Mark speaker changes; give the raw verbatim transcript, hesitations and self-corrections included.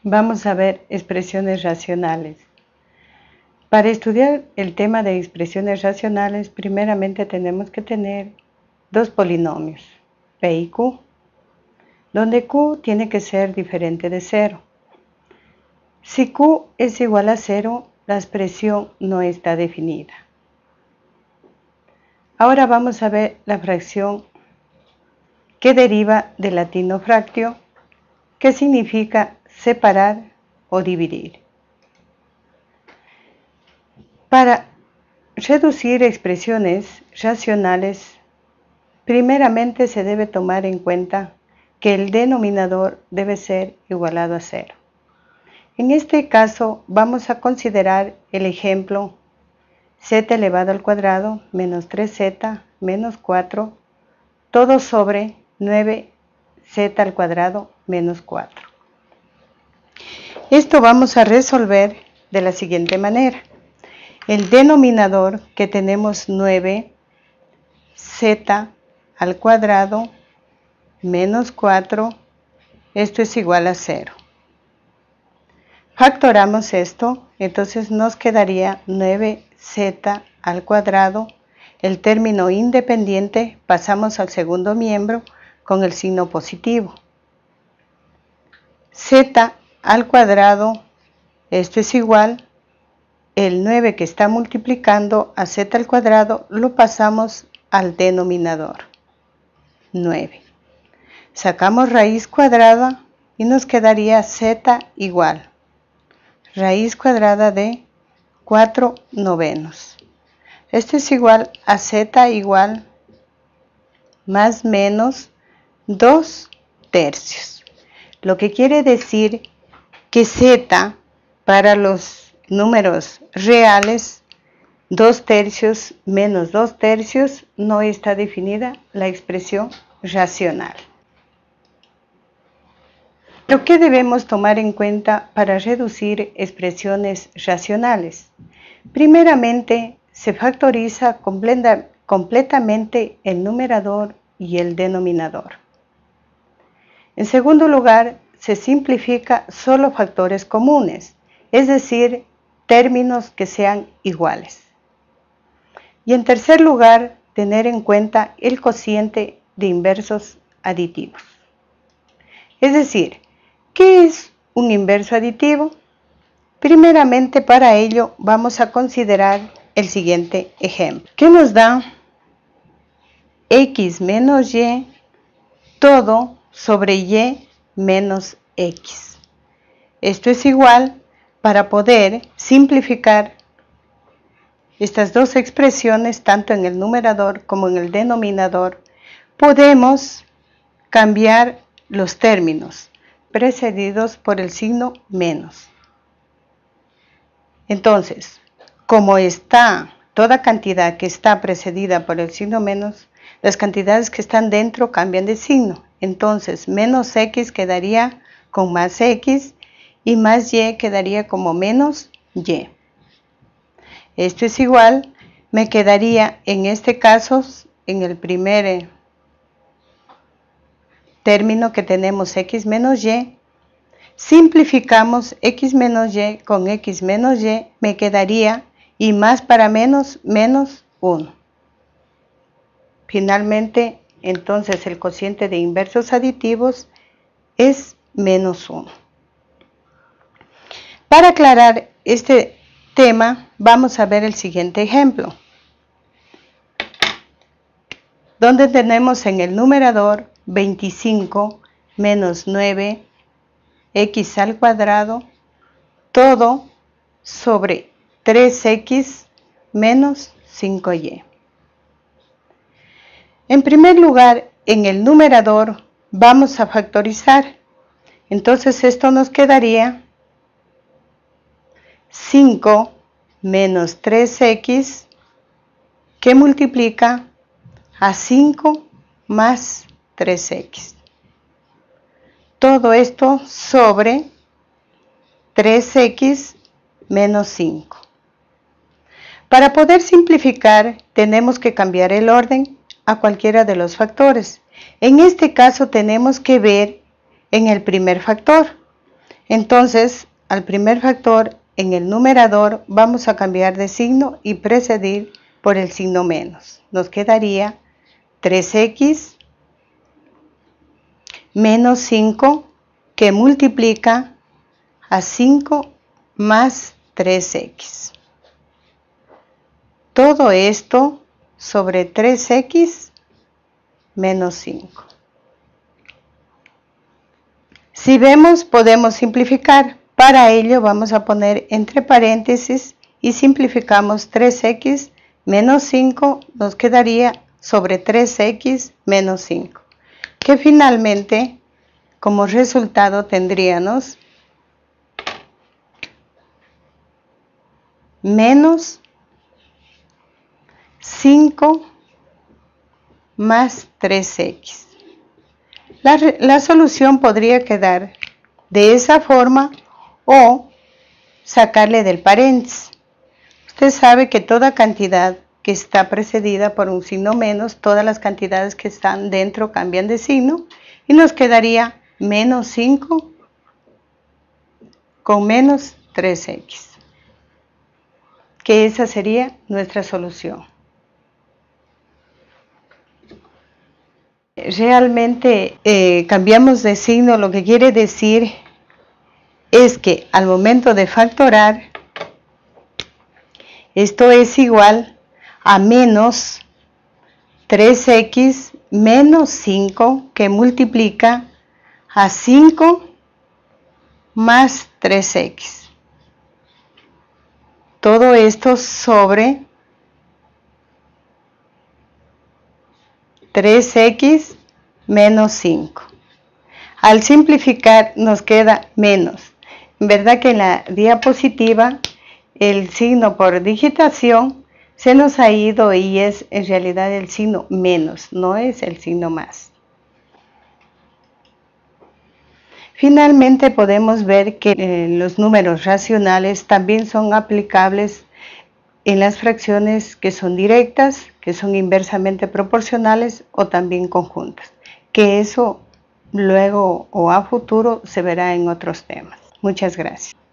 Speaker 1: Vamos a ver expresiones racionales. Para estudiar el tema de expresiones racionales, primeramente tenemos que tener dos polinomios, P y Q, donde Q tiene que ser diferente de cero. Si Q es igual a cero, la expresión no está definida. Ahora vamos a ver la fracción que deriva del latino fractio, que significa separar o dividir. Para reducir expresiones racionales, primeramente se debe tomar en cuenta que el denominador debe ser igualado a cero. En este caso vamos a considerar el ejemplo z elevado al cuadrado menos tres z menos cuatro, todo sobre nueve z al cuadrado menos cuatro. Esto vamos a resolver de la siguiente manera. El denominador que tenemos nueve z al cuadrado menos cuatro, esto es igual a cero. Factoramos esto, entonces nos quedaría nueve z al cuadrado. El término independiente pasamos al segundo miembro con el signo positivo. Z al cuadrado, esto es igual, el nueve que está multiplicando a z al cuadrado lo pasamos al denominador, nueve. Sacamos raíz cuadrada y nos quedaría z igual, raíz cuadrada de cuatro novenos. Esto es igual a z igual más menos dos tercios. Lo que quiere decir que z para los números reales, dos tercios menos dos tercios, no está definida la expresión racional. Lo que debemos tomar en cuenta para reducir expresiones racionales. Primeramente, se factoriza completa, completamente el numerador y el denominador. En segundo lugar, se simplifica solo factores comunes, es decir, términos que sean iguales. Y en tercer lugar, tener en cuenta el cociente de inversos aditivos. Es decir, ¿qué es un inverso aditivo? Primeramente, para ello vamos a considerar el siguiente ejemplo, que nos da x menos y todo sobre y menos x. Esto es igual, para poder simplificar estas dos expresiones, tanto en el numerador como en el denominador, podemos cambiar los términos precedidos por el signo menos. Entonces, como está toda cantidad que está precedida por el signo menos, las cantidades que están dentro cambian de signo. Entonces, menos x quedaría con más x y más y quedaría como menos y. Esto es igual, me quedaría en este caso, en el primer término que tenemos x menos y, simplificamos x menos y con x menos y, me quedaría y más para menos, menos uno. Finalmente, entonces el cociente de inversos aditivos es menos uno. Para aclarar este tema, vamos a ver el siguiente ejemplo, donde tenemos en el numerador veinticinco menos nueve x al cuadrado, todo sobre tres x menos cinco y. En primer lugar, en el numerador vamos a factorizar. Entonces esto nos quedaría cinco menos tres x, que multiplica a cinco más tres x. Todo esto sobre tres x menos cinco. Para poder simplificar, tenemos que cambiar el orden a cualquiera de los factores. En este caso tenemos que ver en el primer factor. Entonces, al primer factor, en el numerador, vamos a cambiar de signo y precedir por el signo menos. Nos quedaría tres equis menos cinco, que multiplica a cinco más tres equis. Todo esto sobre tres equis menos cinco. Si vemos, podemos simplificar. Para ello vamos a poner entre paréntesis y simplificamos tres equis menos cinco, nos quedaría sobre tres equis menos cinco, que finalmente como resultado tendríamos menos cinco más tres equis. La, la solución podría quedar de esa forma o sacarle del paréntesis. Usted sabe que toda cantidad que está precedida por un signo menos, todas las cantidades que están dentro cambian de signo y nos quedaría menos cinco con menos tres equis, que esa sería nuestra solución. Realmente eh, cambiamos de signo, lo que quiere decir es que al momento de factorar, esto es igual a menos tres equis menos cinco, que multiplica a cinco más tres equis. Todo esto sobre tres equis menos cinco. Al simplificar nos queda menos. En verdad que en la diapositiva el signo por digitación se nos ha ido y es en realidad el signo menos, no es el signo más. Finalmente podemos ver que eh, los números racionales también son aplicables en las fracciones que son directas, que son inversamente proporcionales o también conjuntas, que eso luego o a futuro se verá en otros temas. Muchas gracias.